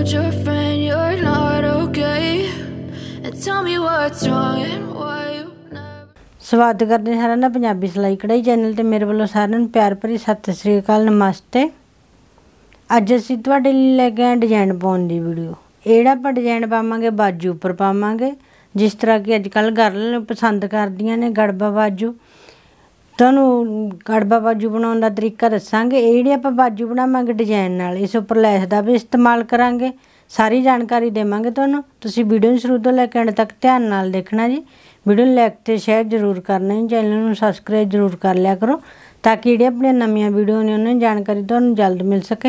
told your friend you're not okay, and tell me what's wrong and why you never. स्वागत करते हैं सारा ना पंजाबी सिलाई कढ़ाई चैनल ते मेरे वालों सारिਆਂ ਨੂੰ प्यार भरी सत श्री अकाल नमस्ते। अज असीं तुहाडे लई लैके आए डिजाइन पाउण दी वीडियो। इहड़ा आपां डिजाइन पावांगे बाजू उपर पावांगे, जिस तरह कि अजकल गर्ल पसंद करदियां ने गड़बा बाजू। तुहानूं गड़बा बाजू बनाउण दा तरीका दस्सांगे। ਇਹ ਜਿਹੜੀ ਆਪਾਂ बाजू बनावांगे डिजाइन नाल, इस उपर लैस दा भी इस्तेमाल करांगे। सारी जानकारी देवांगे तुहानूं। तुसीं वीडियो नूं शुरू तो लैके अंत तक ध्यान नाल देखना जी। वीडियो नूं लाइक ते शेयर जरूर करना जी। चैनल नूं सबसक्राइब जरूर कर लिया करो ताकि जिहड़ियां अपणियां नवीं वीडियो ने उन्हां दी जानकारी तुहानूं जल्द मिल सके।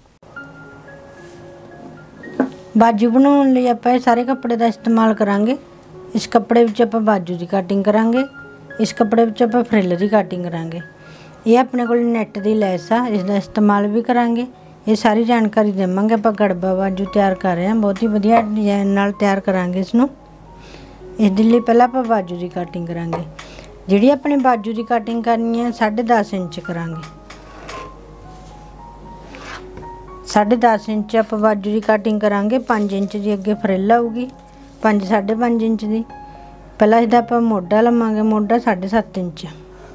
बाजू बनाउण लई आपां इह सारे कपड़े दा इस्तेमाल करांगे। इस कपड़े विच आपां बाजू दी कटिंग करांगे, इस कपड़े विच आपां फ्रिल दी कटिंग करांगे। ये अपने कोल नैट दी लैस आ, इसका इस्तेमाल भी करांगे। ये सारी जानकारी देवांगे। आपां गड़बा बाजू तैयार कर रहे हैं, बहुत ही वधिया डिजाइन नाल तैयार करांगे इसनूं। इस लई पहलां आपां बाजू की कटिंग करांगे। जिहड़ी अपने बाजू की कटिंग करनी है 10.5 इंच करांगे। 10.5 इंच आपां बाजू की कटिंग करांगे। 5 इंच की अगे फ्रिल आऊगी, 5 5.5 इंच की। पहला इसदा आपां मोढा लवांगे, मोढा 7.5 इंच।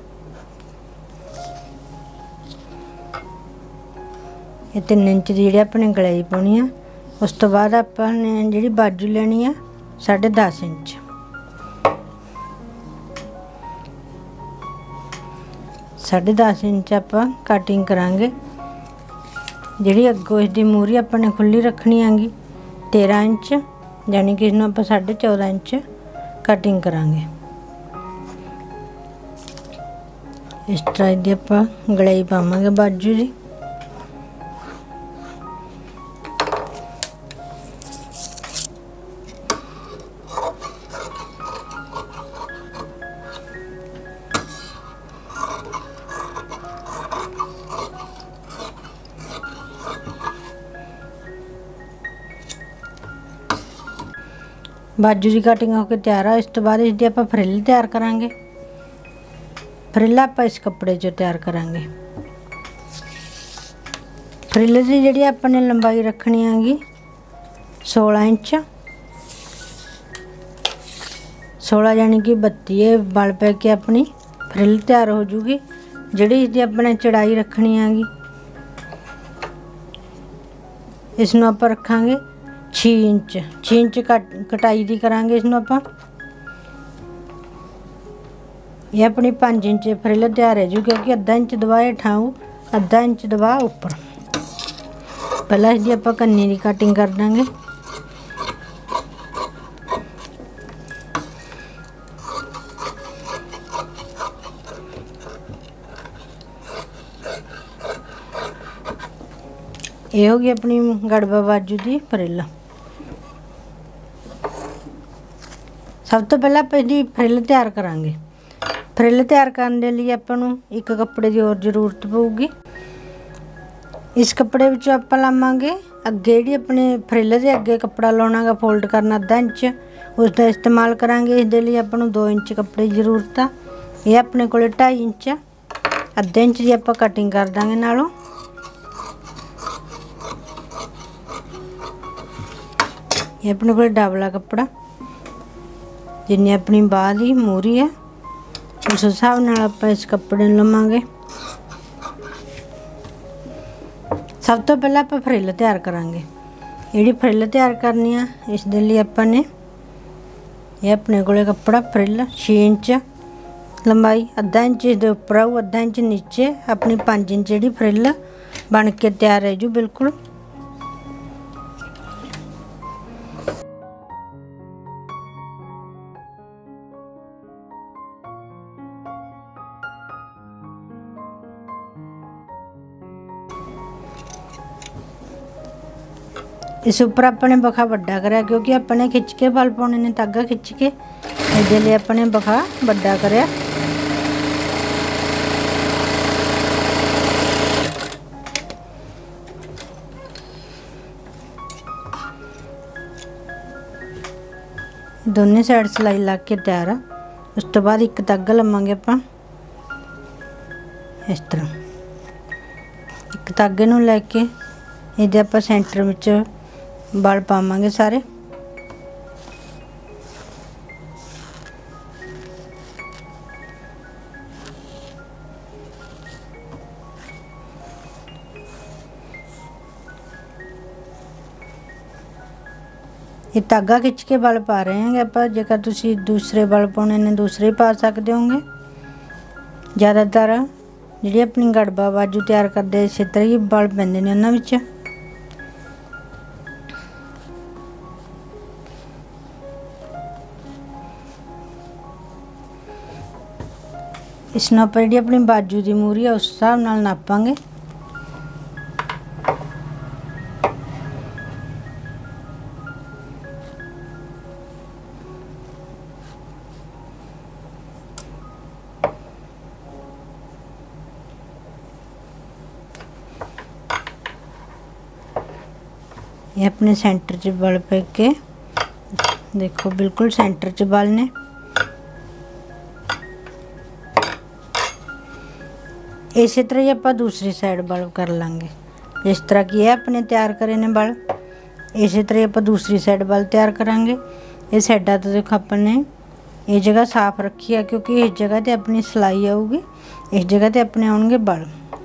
ये 3 इंच की जिहड़ी अपने गलाई पाउणी आ। उस तो बाद अपने जिहड़ी बाजू लैनी आ 10.5 इंच। 10.5 इंच आपां कटिंग करांगे। जिहड़ी अगों इसदी मूरी अपने खुली रखनी हैगी 13 इंच, यानी कि इसनूं आपां 14.5 इंच कटिंग करांगे। इस तरह दी आपां गलाई पावांगे बाजू दी। बाजू की कटिंग होकर तैयार है। इस तो बाद इसकी आप फ्रिल तैयार करांगे। फ्रिल आप इस कपड़े चो तैयार करांगे। फ्रिल की जी अपने लंबाई रखनी हैगी 16 इंच, 16 यानी कि 32 बल पै के अपनी फ्रिल तैयार हो जूगी। जी इसकी अपने चौड़ाई रखनी हैगी, इसनों आप रखांगे 6 इंच। 6 इंच कटाई दी करांगे इसनों आपां। ये अपनी 5 इंच फ्रिल तैयार है जी, क्योंकि अद्धा इंच दबा हेठां आऊ, अद्धा इंच दबा उपर। पहला इसकी आपां कन्नी की कटिंग कर देंगे। ये होगी अपनी गड़बा बाजू की फ्रिल। सब तो पहले आप इसकी फ्रिल तैयार करांगे। फ्रिल तैयार करने के लिए आपां नूं एक कपड़े की और जरूरत पऊगी। इस कपड़े विचों आपां लावांगे अगे जिहड़ी अपने फ्रिल के अगे कपड़ा लाउणा गा, फोल्ड करना अद्धा इंच, उसका इस्तेमाल करांगे। इस दे लई आपां नूं 2 इंच कपड़े की जरूरत आ। ये अपने कोल 2.5 इंच, अद्धे इंच की आपां कटिंग कर दांगे नालों। ये अपने को डबला कपड़ा, जिन्नी अपनी बाह की मूरी है उस हिसाब नाल आपां इस कपड़े लवांगे। सब तो पहले आपां फ्रिल तैयार करांगे। जिहड़ी फ्रिल तैयार करनी है इस दे लई आपां ने ये अपने कोले कपड़ा फ्रिल 6 इंच लंबाई, अद्धा इंच इसदे उपर आऊ, अद्धा इंच नीचे। अपनी 5 इंच जिहड़ी फ्रिल बन के तैयार है जी बिल्कुल। इस उपर अपने बखा वड्डा कराया, क्योंकि अपने खिंच के बल पाने ने, धागा खिंच के। इहदे लई अपने बखा वड्डा कराया। दोनों साइड सिलाई लग के तैयार है। उस तो बाद एक धागा लवांगे आपां इस तरह। एक धागे नूं लैके इहदे आपां सेंटर विच बल पावांगे सारे। ये धागा खिंच के बल पा रहे हैं आप। जेकर तुसी दूसरे बल पाने ने दूसरे पा सकते होंगे। ज़्यादातर जी अपनी गड़बा बाजू तैयार करते इस तरह ही बल पैंदे ने उन्हां विच। इसनूं आपां जी अपनी बाजू की मूरी है उस हिसाब नाल नापांगे। ये अपने सेंटर च बल पे के देखो बिल्कुल सेंटर च बल ने। इस तरह ही आप दूसरी साइड बल कर लांगे। जिस तरह की है अपने तैयार करे ने बल, इस तरह आप दूसरी साइड बल तैयार करांगे। ये साइडा तो देखो अपने ये जगह साफ रखी है क्योंकि इस जगह ते अपनी सिलाई आऊगी, इस जगह ते अपने आउणगे बल।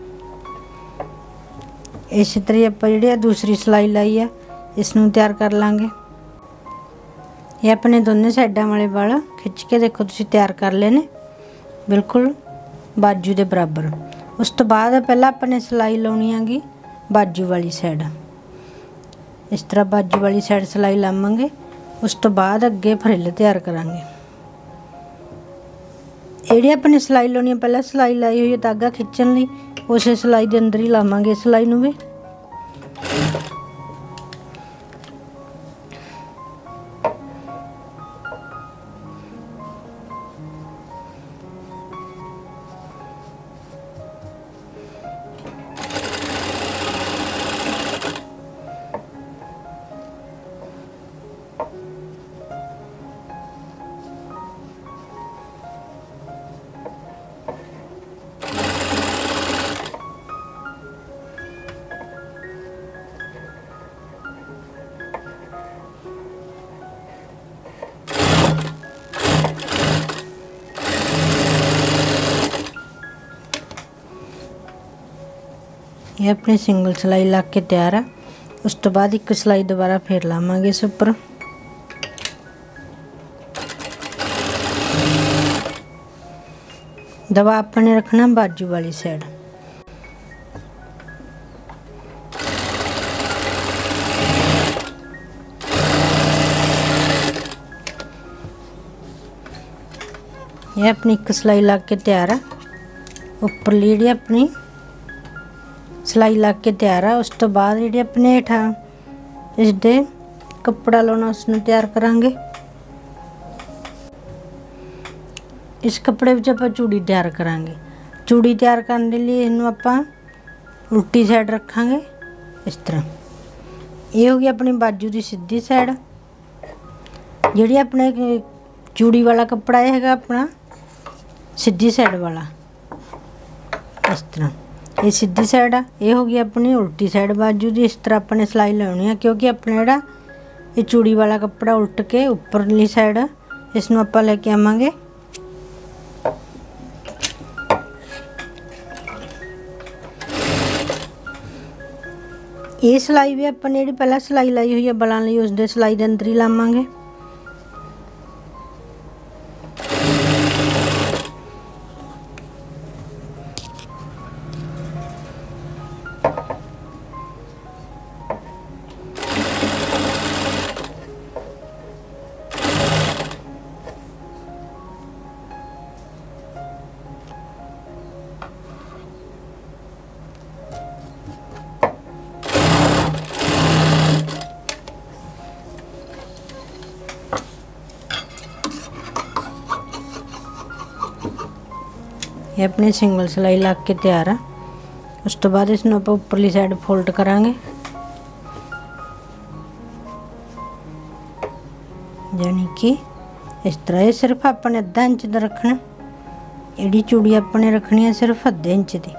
इस तरह आप जी दूसरी सिलाई लाई है इसनूं तैयार कर लांगे। ये अपने दोनों साइडा वाले बल खिंच के देखो तुसी तैयार कर लेने बिल्कुल बाजू के बराबर। उस तो बाद पहला अपने सिलाई लाउणी हैगी बाजू वाली साइड। इस तरह बाजू वाली साइड सिलाई लावांगे। उस तो बाद अगे फ्रिल तैयार करांगे। जी अपनी सिलाई लाउणी है पहला सिलाई लाई हुई है धागा खिंचण लई, उस सिलाई के अंदर ही लावांगे सिलाई नूं भी। ये अपनी सिंगल सिलाई ला के तैयार है। उस तो बाद एक सिलाई दोबारा फिर लावांगे इस उपर। दवा अपने रखना बाजू वाली साइड। ये अपनी एक सिलाई ला के तैयार है। उपर लीड़ी अपनी सिलाई ला के तैयार है। उस तो बाद जी अपने हेठा इस दे कपड़ा लाना उसनूं तैयार करांगे। इस कपड़े विच आपां चूड़ी तैयार करांगे। चूड़ी तैयार करने के लिए इनू आपां उल्टी साइड रखांगे इस तरह। ये होगी अपनी बाजू की सीधी साइड। जिहड़ी अपने चूड़ी वाला कपड़ा है अपना सीधी साइड वाला इस तरह। ये सीधी साइड है, ये होगी अपनी उल्टी साइड बाजू की। इस तरह अपने सिलाई लानी है क्योंकि अपने जोड़ा ये चूड़ी वाला कपड़ा उल्ट के उपरली साइड इसनूं आपां लेके आवांगे। ये सिलाई भी अपने जी पहला सिलाई लाई हुई है बलां लई उस दे सिलाई दे अंदर ही लावांगे। ये अपनी सिंगल सिलाई ला के तैयार है। उस तो बाद इसनूं आपां उपरली साइड फोल्ड करांगे यानी कि इस तरह। ये सिर्फ अपने अद्धा इंच दा रखना। एडी चूड़ी अपने रखनी है सिर्फ अद्धे इंच दी।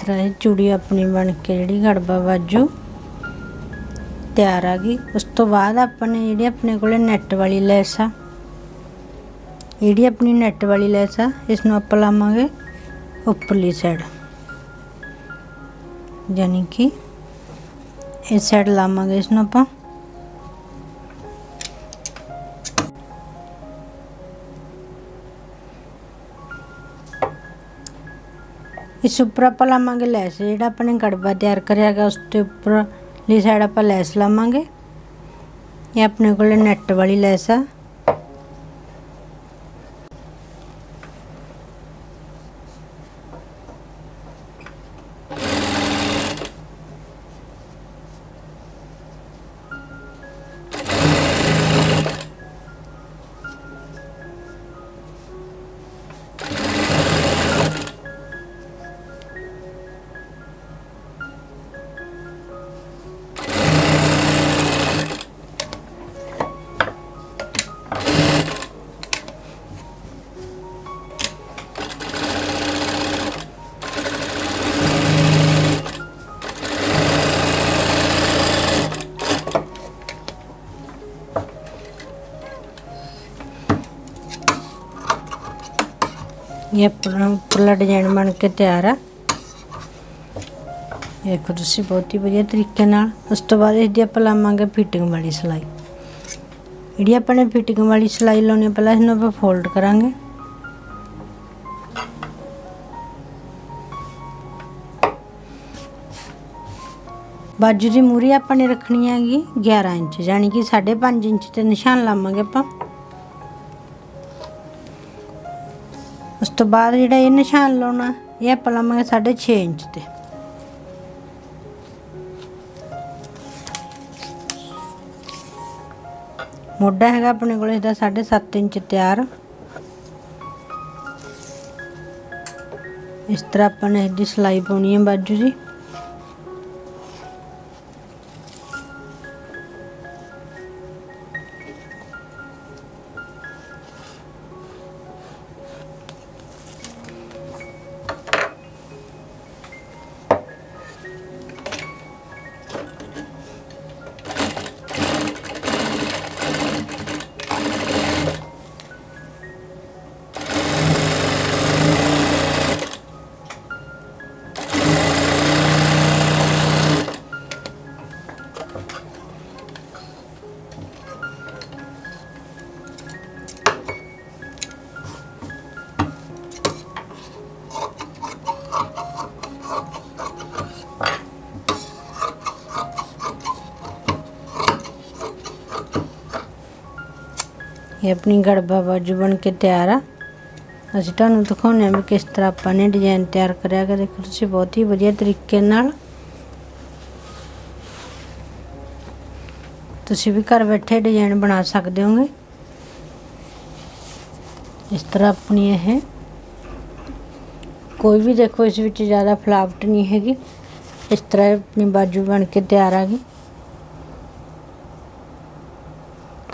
तरह ये चूड़ी अपनी बन के जिहड़ी गड़बा बाजू तैयार आ गई। उस तो बाद अपने जिहड़ी अपने कोले नैट वाली लैस आ, जिहड़ी अपनी नैट वाली लैस आ इसनूं आपां लावांगे उपरली साइड, यानी कि इस साइड लावांगे इसनूं आपां। इस उपर आपां लावांगे लैस, जिहड़ा अपने गड़बा तैयार करिया गया उस ते उपरली साइड आपां लैस लावांगे। ये अपने कोले नैट वाली लैस आ। ये अपना उपरला डिजाइन बन के तैयार है। देखो तुसी बहुत ही वधिया तरीके नाल। उस तो बाद इसदी आपां लावांगे फिटिंग वाली सिलाई। जिहड़ी अपने फिटिंग वाली सिलाई लाउणी पहलां इसनूं आपां फोल्ड करांगे। बाजू की मूरी अपने रखनी हैगी 11 इंच, यानी कि 5.5 इंच ते निशान लावांगे आपां। उस तो बाद जिहड़ा ये निशान लाउणा ये आपां लावांगे 6.5 इंच ते। मोढा हैगा अपने कोल इसदा 7.5 इंच तैयार। इस तरह अपने इसदी सिलाई पाउणी है बाजू की। ये अपनी गड़बा बाजू बन के तैयार आ। असीं तुहानूं दिखाउने भी किस तरह आपां ने डिजाइन तैयार करिया गा। देखो तुसीं बहुत ही वधिया तरीके नाल तुसीं भी घर बैठे डिजाइन बना सकदे होगे। इस तरह अपनी यह कोई भी देखो इस विच ज़्यादा फलावट नहीं हैगी। इस तरह अपनी बाजू बन के तैयार आ गई।